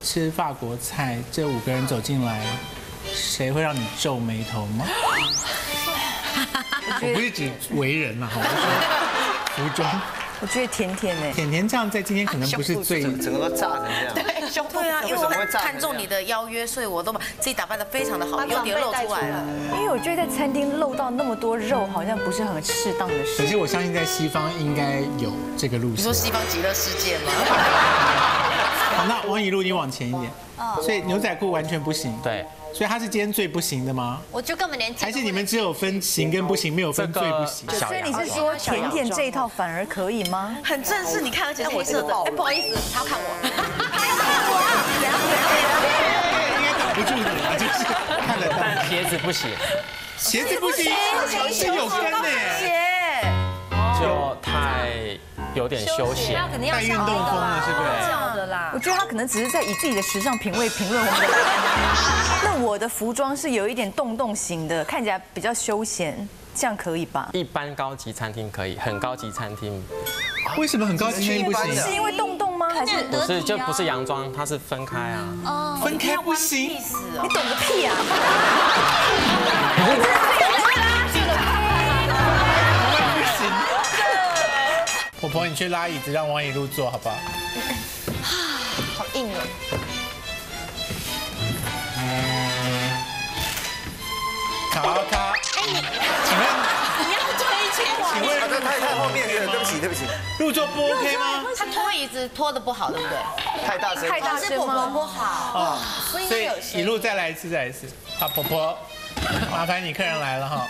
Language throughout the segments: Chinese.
吃法国菜，这5个人走进来，谁会让你皱眉头吗？我不是指为人嘛，我是说服装。 我觉得甜甜哎， 甜甜这样在今天可能不是最整个都炸成这样。 对啊，因为我看中你的邀约，所以我都把自己打扮得非常的好，有点露出来了。 因为我觉得在餐厅露到那么多肉，好像不是很适当的事。 可是我相信在西方应该有这个路线。 你说西方极乐世界吗？ 好，那王以路你往前一点。所以牛仔裤完全不行。 对。 所以他是今天最不行的吗？ 我就根本连还是你们只有分行跟不行，没有分最不行。 所以你是说甜甜这一套反而可以吗？ 很正式，你看，而且是黑色的。哎，不好意思，他要看我。 应该挡不住你啊，就是看得到。 但鞋子不行。 鞋子不行，是有跟的耶。 就太有点休闲， 太运动风了，是不是？ 我觉得他可能只是在以自己的时尚品味评论我们的。那我的服装是有一点洞型的，看起来比较休闲，这样可以吧？ 一般高级餐厅可以，很高级餐厅。 为什么很高级餐厅不行？ 是因为洞吗？还是不是？就不是洋装，它是分开啊。 分开不行， 你懂个屁啊！ 婆婆，你去拉椅子，让王以路坐，好不好？ 好硬哦。 卡。请问你要推前请问太后面了，对不起。 入座不 OK 吗？ 他拖椅子拖得不好，对不对？ 太大声。 太大声吗？ 不好。 所以以路再来一次。好，婆婆，麻烦你，客人来了哈。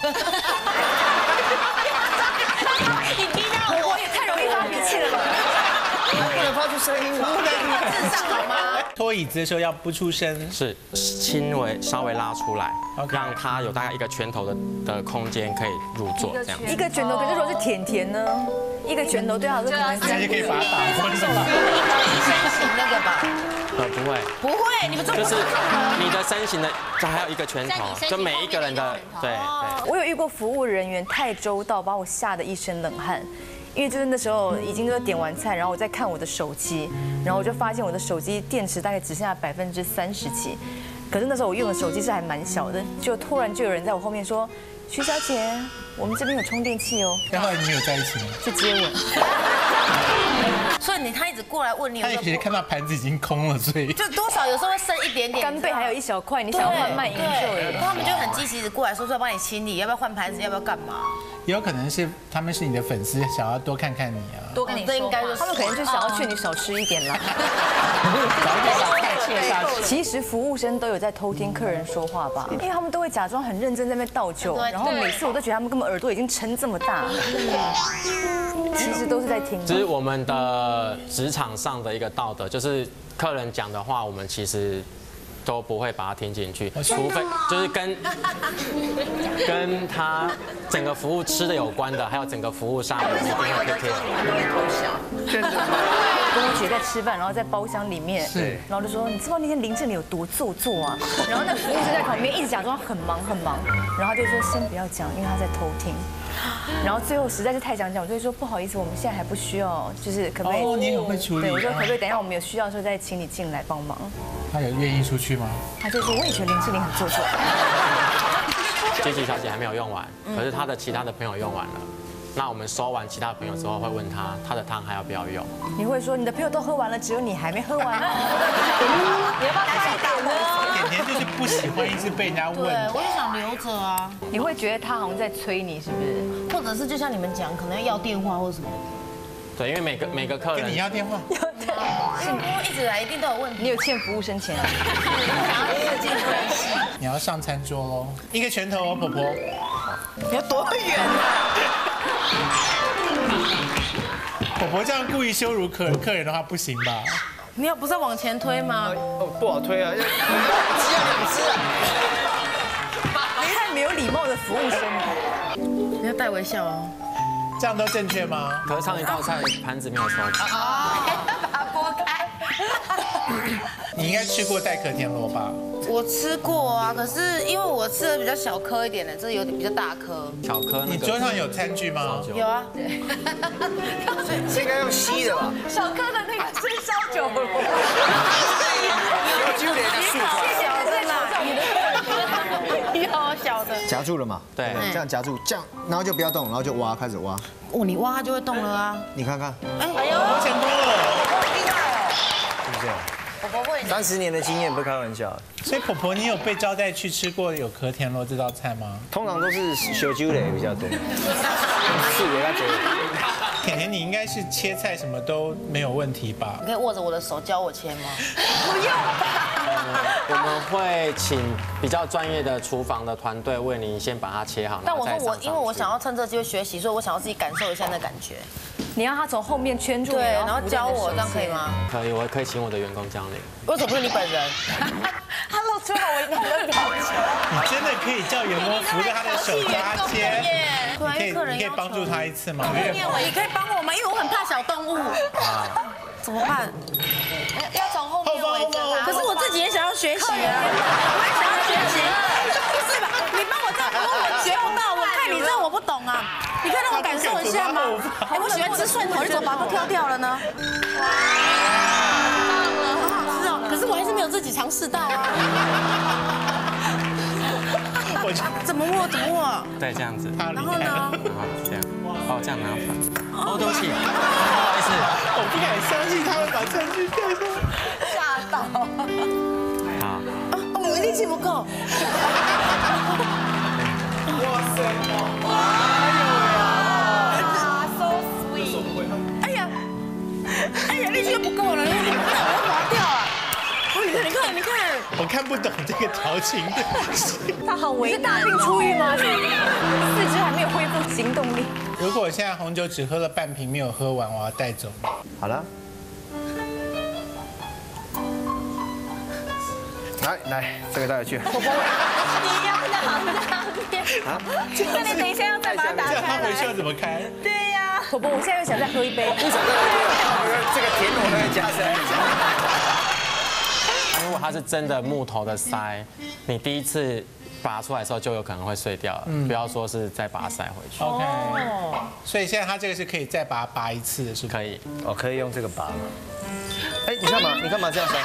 你逼到我也太容易发脾气了吧？ 不能发出声音吗？ 智障好吗？ 拖椅子的时候要不出声， 是稍微拉出来，让它有大概1个拳头的空间可以入座这样。 1个拳头，可是如果是甜甜呢？1个拳头对他来说可能那就可以把它打昏了。 身形那个吧？ 不会， 你们就是你的身形的，就还有1个拳头，就每一个人的对。 我有遇过服务人员太周到，把我吓得一身冷汗。因为就是那时候已经都点完菜，然后我在看我的手机，然后我就发现我的手机电池大概只剩下30%几，可是那时候我用的手机是还蛮小的，就突然就有人在我后面说：“徐小姐，我们这边有充电器哦。” 然后你们有在一起吗？ 去接吻。 所以他一直过来问你， 他其实看到盘子已经空了，所以就多少有时候会剩一点点， 干贝还有1小块，你想要慢慢营救。 他们就很积极的过来说要帮你清理，要不要换盘子，要不要干嘛？ 也有可能是他们是你的粉丝，想要多看看你啊。 多跟你说，应该就是他们可能就想要劝你少吃一点啦。其实服务生都有在偷听客人说话吧，因为他们都会假装很认真在那边倒酒，然后每次我都觉得他们根本耳朵已经撑这么大，其实都是在听。 这是我们的职场上的一个道德，就是客人讲的话，我们其实都不会把它听进去，除非就是跟他整个服务吃的有关的，还有整个服务上，我们一定会 take care。 真的吗？ 跟我姐在吃饭，然后在包厢里面，然后就说：“你知道那天林志玲有多做作啊？”然后那服务生在旁边一直假装很忙，然后他就说：“先不要讲，因为他在偷听。”然后最后实在是太想讲，我就会说：“不好意思，我们现在还不需要，就是可不可以？” 哦，你很会处理。 对，我说可不可以等一下我们有需要的时候再请你进来帮忙？ 他有愿意出去吗？ 他就说：“我也觉得林志玲很做作。” 杰吉小姐还没有用完，可是她的其他的朋友用完了。那我们收完其他朋友之后，会问他的汤还要不要用？ 你会说你的朋友都喝完了，只有你还没喝完吗？你要不要开大呢？ 甜甜就是不喜欢一直被人家问。 对，我就想留着啊。 你会觉得他好像在催你，是不是？ 或者是就像你们讲，可能要电话或什么。 对，因为每个客人跟你要电话。 是不过一直来一定都有问题。 你有欠服务生钱啊？ 你要上餐桌喽，1个拳头哦，婆婆。 你要多远啊？ 婆婆这样故意羞辱客人的话不行吧？ 你要不是要往前推吗？ 不好推啊，只要2只啊。 你太没有礼貌的服务生了。 你要带微笑哦。 这样都正确吗？ 可是上一道菜盘子没有收。 把它拨开。 你应该吃过代可田螺吧？ 我吃过啊，可是因为我吃的比较小颗一点的，这有点比较大颗。 小颗。 你桌上有餐具吗？ 有啊。 是应该用吸的吧？ 小颗的那个是烧酒螺。 夹住了嘛？ 对不这样夹住，这样，然后就不要动，然后就挖，开始挖。 哦，你挖它就会动了啊。 你看看， 我成功了。 是不是？ 婆婆会 30年的经验不是开玩笑。 所以婆婆，你有被招待去吃过有壳田螺这道菜吗？ 通常都是小酒类比较多，是给他做。 甜甜，你应该是切菜什么都没有问题吧？ 你可以握着我的手教我切吗？ 我们会请比较专业的厨房的团队为你先把它切好。 但我说因为我想要要趁这机会学习，所以我想要自己感受一下那感觉。 你让他从后面圈住你， 对，然后教我，这样可以吗？ 可以，我可以请我的员工教你。 为什么不是你本人？ 他露出了我一个表情。 你真的可以叫员工扶着他的手教他切，你可以帮助他一次吗？ 你可以帮我吗？因为我很怕小动物。怎么办？ 要从后面围着她。 可是我自己也想要学习啊，我也想要学习。不是吧？你帮我这样帮我学不到，我看你这我不懂啊。你可以让我感受一下吗？哎，我喜欢吃蒜头，你怎么把它挑掉了呢？哇，好好吃哦！可是我还是没有自己尝试到啊。怎么握？怎么握？ 对，这样子。 然后呢？ 然后这样。哦，这样拿法。哦，对不起，不好意思， 我不敢相信他会把餐具带上。 吓到。 好。 我力气不够。 哇塞！ So sweet。 哎呀，力气又不够了，你看我要滑掉啊！你看。 我看不懂这个调情的。 他好为难。是大病初愈吗？四肢还没有恢复行动力。 如果我现在红酒只喝了半瓶没有喝完，我要带走。 好了。来，这个带回去。 你要拿上面。那你等一下要再把它打这样他开回去要来。 怎么开？ 对呀。 婆婆，我现在又想再喝一杯。 不想再这个甜我会加深。 如果它是真的木头的塞，你第一次拔出来的时候就有可能会碎掉了，不要说是再把它塞回去。 OK，所以现在它这个是可以再把它拔一次的，是吧？ 可以。 哦，可以用这个拔吗？哎，你干嘛这样塞？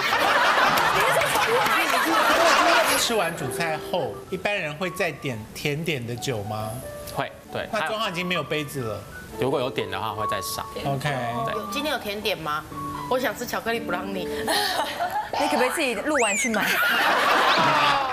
吃完主菜后，一般人会再点甜点的酒吗？ 会，对。 那桌上已经没有杯子了。 如果有点的话，会再上。 OK， 今天有甜点吗？我想吃巧克力布朗尼。 你可不可以自己录完去买？